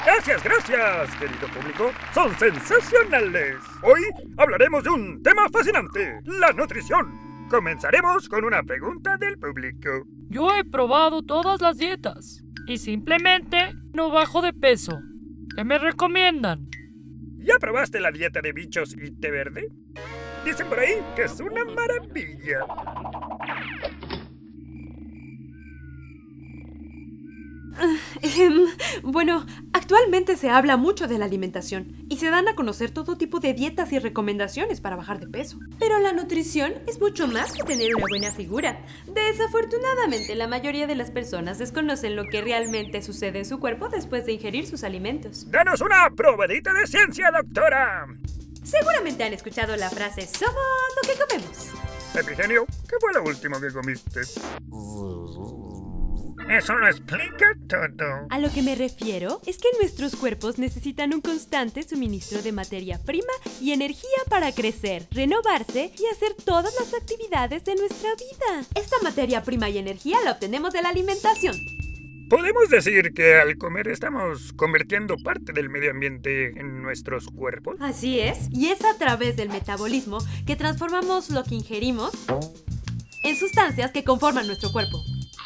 Gracias, querido público. Son sensacionales. Hoy hablaremos de un tema fascinante, la nutrición. Comenzaremos con una pregunta del público. Yo he probado todas las dietas y simplemente no bajo de peso. ¿Qué me recomiendan? ¿Ya probaste la dieta de bichos y té verde? Dicen por ahí que es una maravilla. Bueno, actualmente se habla mucho de la alimentación y se dan a conocer todo tipo de dietas y recomendaciones para bajar de peso. Pero la nutrición es mucho más que tener una buena figura. Desafortunadamente, la mayoría de las personas desconocen lo que realmente sucede en su cuerpo después de ingerir sus alimentos. ¡Danos una probadita de ciencia, doctora! Seguramente han escuchado la frase "somos lo que comemos". Epigenio, ¿qué fue lo último que comiste? Eso lo explica todo. A lo que me refiero es que nuestros cuerpos necesitan un constante suministro de materia prima y energía para crecer, renovarse y hacer todas las actividades de nuestra vida. Esta materia prima y energía la obtenemos de la alimentación. ¿Podemos decir que al comer estamos convirtiendo parte del medio ambiente en nuestros cuerpos? Así es, y es a través del metabolismo que transformamos lo que ingerimos en sustancias que conforman nuestro cuerpo.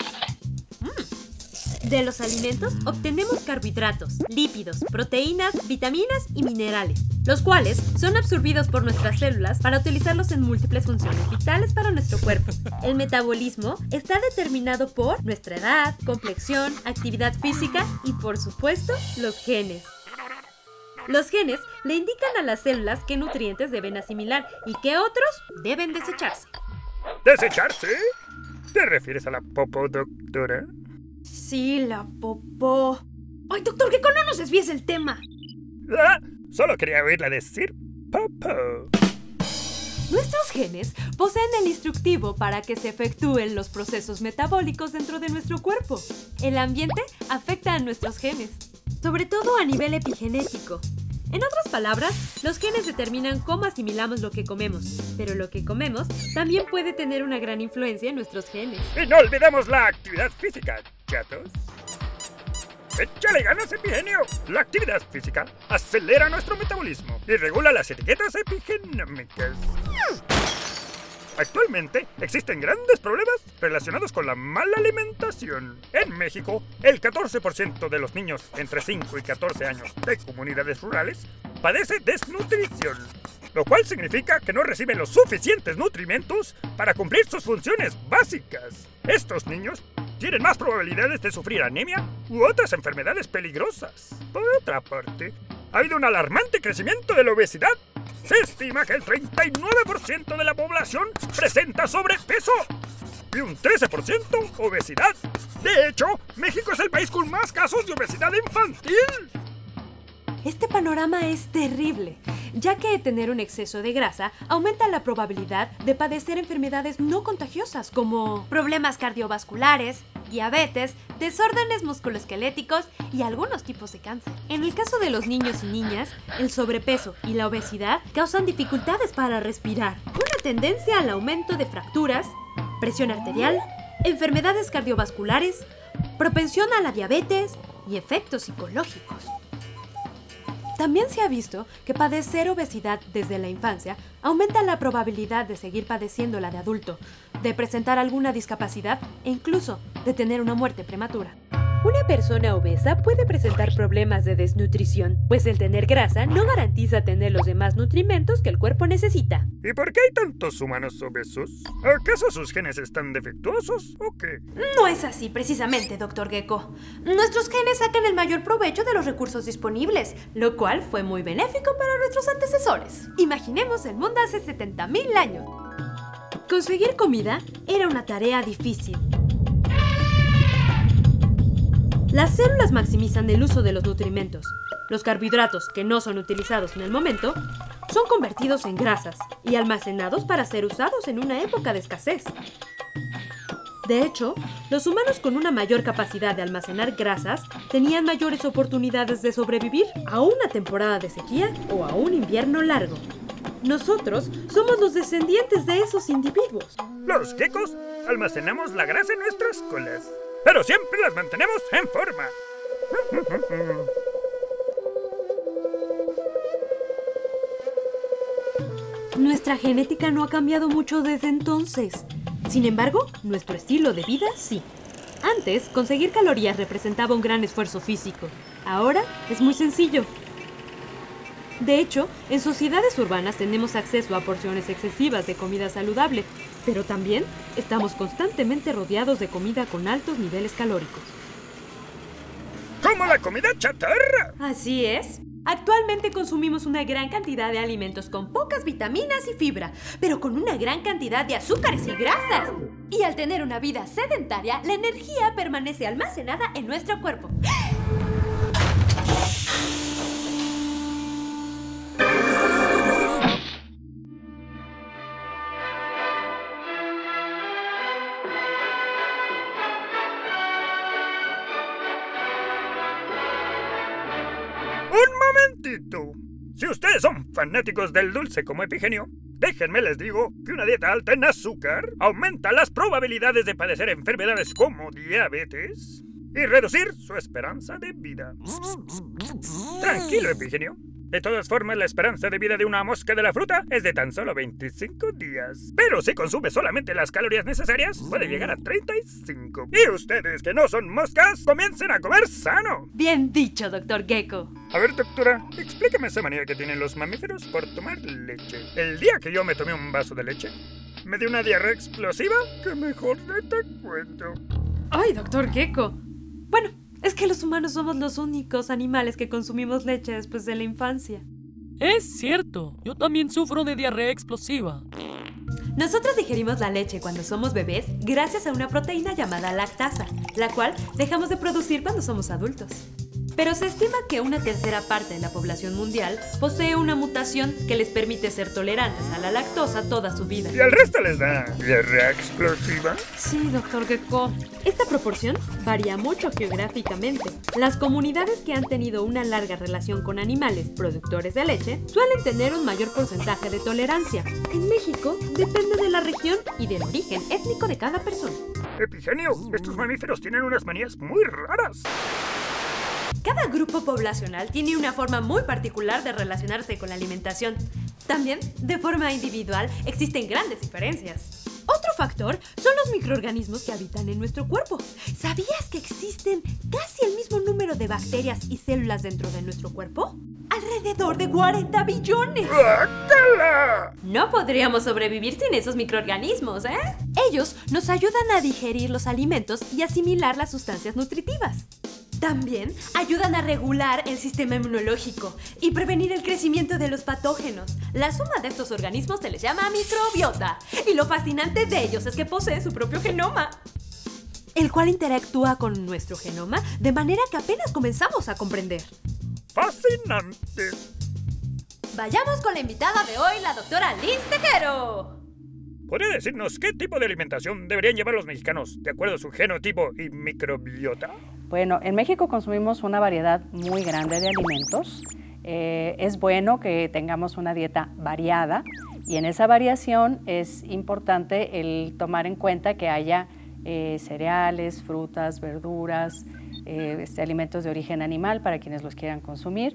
De los alimentos obtenemos carbohidratos, lípidos, proteínas, vitaminas y minerales, los cuales son absorbidos por nuestras células para utilizarlos en múltiples funciones vitales para nuestro cuerpo. El metabolismo está determinado por nuestra edad, complexión, actividad física y, por supuesto, los genes. Los genes le indican a las células qué nutrientes deben asimilar y qué otros deben desecharse. ¿Desecharse? ¿Te refieres a la popó, doctora? Sí, la popó. ¡Ay, doctor Gecko, no nos desvíes el tema! Ah, solo quería oírla decir popó. Nuestros genes poseen el instructivo para que se efectúen los procesos metabólicos dentro de nuestro cuerpo. El ambiente afecta a nuestros genes, sobre todo a nivel epigenético. En otras palabras, los genes determinan cómo asimilamos lo que comemos, pero lo que comemos también puede tener una gran influencia en nuestros genes. Y no olvidemos la actividad física, chatos. ¡Échale ganas, Epigenio! La actividad física acelera nuestro metabolismo y regula las etiquetas epigenómicas. Actualmente existen grandes problemas relacionados con la mala alimentación. En México, el 14% de los niños entre 5 y 14 años de comunidades rurales padece desnutrición, lo cual significa que no reciben los suficientes nutrimentos para cumplir sus funciones básicas. Estos niños tienen más probabilidades de sufrir anemia u otras enfermedades peligrosas. Por otra parte, ha habido un alarmante crecimiento de la obesidad. Se estima que el 39% de la población presenta sobrepeso y un 13% obesidad. De hecho, México es el país con más casos de obesidad infantil. Este panorama es terrible, ya que tener un exceso de grasa aumenta la probabilidad de padecer enfermedades no contagiosas como problemas cardiovasculares, diabetes, desórdenes musculoesqueléticos y algunos tipos de cáncer. En el caso de los niños y niñas, el sobrepeso y la obesidad causan dificultades para respirar, una tendencia al aumento de fracturas, presión arterial, enfermedades cardiovasculares, propensión a la diabetes y efectos psicológicos. También se ha visto que padecer obesidad desde la infancia aumenta la probabilidad de seguir padeciéndola de adulto, de presentar alguna discapacidad e incluso de tener una muerte prematura. Una persona obesa puede presentar problemas de desnutrición, pues el tener grasa no garantiza tener los demás nutrimentos que el cuerpo necesita. ¿Y por qué hay tantos humanos obesos? ¿Acaso sus genes están defectuosos o qué? No es así precisamente, Dr. Gecko. Nuestros genes sacan el mayor provecho de los recursos disponibles, lo cual fue muy benéfico para nuestros antecesores. Imaginemos el mundo hace 70.000 años. Conseguir comida era una tarea difícil. Las células maximizan el uso de los nutrimentos. Los carbohidratos que no son utilizados en el momento son convertidos en grasas y almacenados para ser usados en una época de escasez. De hecho, los humanos con una mayor capacidad de almacenar grasas tenían mayores oportunidades de sobrevivir a una temporada de sequía o a un invierno largo. Nosotros somos los descendientes de esos individuos. Los geckos almacenamos la grasa en nuestras colas, pero siempre las mantenemos en forma. Nuestra genética no ha cambiado mucho desde entonces. Sin embargo, nuestro estilo de vida sí. Antes, conseguir calorías representaba un gran esfuerzo físico. Ahora es muy sencillo. De hecho, en sociedades urbanas tenemos acceso a porciones excesivas de comida saludable, pero también estamos constantemente rodeados de comida con altos niveles calóricos. ¡Como la comida chatarra! Así es. Actualmente consumimos una gran cantidad de alimentos con pocas vitaminas y fibra, pero con una gran cantidad de azúcares y grasas. Y al tener una vida sedentaria, la energía permanece almacenada en nuestro cuerpo. ¡Un momentito! Si ustedes son fanáticos del dulce como Epigenio, déjenme les digo que una dieta alta en azúcar aumenta las probabilidades de padecer enfermedades como diabetes y reducir su esperanza de vida. Tranquilo, Epigenio. De todas formas, la esperanza de vida de una mosca de la fruta es de tan solo 25 días. Pero si consume solamente las calorías necesarias, puede llegar a 35. Y ustedes que no son moscas, comiencen a comer sano. Bien dicho, Dr. Gecko. A ver, doctora, explíqueme esa manía que tienen los mamíferos por tomar leche. El día que yo me tomé un vaso de leche, me dio una diarrea explosiva que mejor no te cuento. ¡Ay, Dr. Gecko! Bueno, es que los humanos somos los únicos animales que consumimos leche después de la infancia. Es cierto, yo también sufro de diarrea explosiva. Nosotros digerimos la leche cuando somos bebés gracias a una proteína llamada lactasa, la cual dejamos de producir cuando somos adultos. Pero se estima que una tercera parte de la población mundial posee una mutación que les permite ser tolerantes a la lactosa toda su vida. ¿Y al resto les da diarrea explosiva? Sí, Dr. Gecko. Esta proporción varía mucho geográficamente. Las comunidades que han tenido una larga relación con animales productores de leche suelen tener un mayor porcentaje de tolerancia. En México, depende de la región y del origen étnico de cada persona. Epigenio, estos mamíferos tienen unas manías muy raras. Cada grupo poblacional tiene una forma muy particular de relacionarse con la alimentación. También, de forma individual, existen grandes diferencias. Otro factor son los microorganismos que habitan en nuestro cuerpo. ¿Sabías que existen casi el mismo número de bacterias y células dentro de nuestro cuerpo? ¡Alrededor de 40 billones! ¡Guácala! No podríamos sobrevivir sin esos microorganismos, ¿eh? Ellos nos ayudan a digerir los alimentos y asimilar las sustancias nutritivas. También ayudan a regular el sistema inmunológico y prevenir el crecimiento de los patógenos. La suma de estos organismos se les llama microbiota. Y lo fascinante de ellos es que poseen su propio genoma, el cual interactúa con nuestro genoma de manera que apenas comenzamos a comprender. ¡Fascinante! Vayamos con la invitada de hoy, la doctora Liz Tejero. ¿Podría decirnos qué tipo de alimentación deberían llevar los mexicanos de acuerdo a su genotipo y microbiota? Bueno, en México consumimos una variedad muy grande de alimentos. Es bueno que tengamos una dieta variada y en esa variación es importante el tomar en cuenta que haya cereales, frutas, verduras, alimentos de origen animal para quienes los quieran consumir.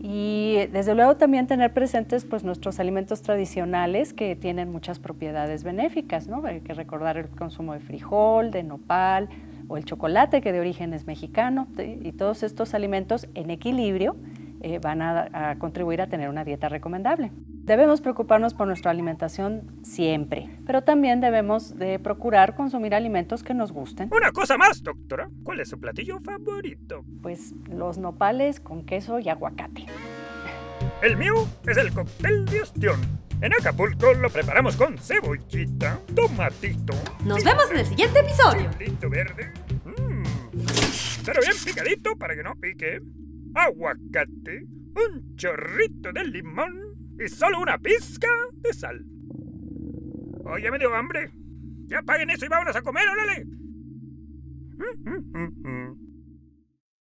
Y desde luego también tener presentes pues, nuestros alimentos tradicionales que tienen muchas propiedades benéficas, ¿no? Hay que recordar el consumo de frijol, de nopal o el chocolate que de origen es mexicano, y todos estos alimentos en equilibrio van a contribuir a tener una dieta recomendable. Debemos preocuparnos por nuestra alimentación siempre, pero también debemos de procurar consumir alimentos que nos gusten. Una cosa más, doctora. ¿Cuál es su platillo favorito? Pues los nopales con queso y aguacate. El mío es el cóctel de ostión. En Acapulco lo preparamos con cebollita, tomatito. Nos vemos en el siguiente episodio. Chilito verde. Pero bien picadito para que no pique. Aguacate, un chorrito de limón y solo una pizca de sal. Oye, me dio hambre. Ya paguen eso y vámonos a comer, órale.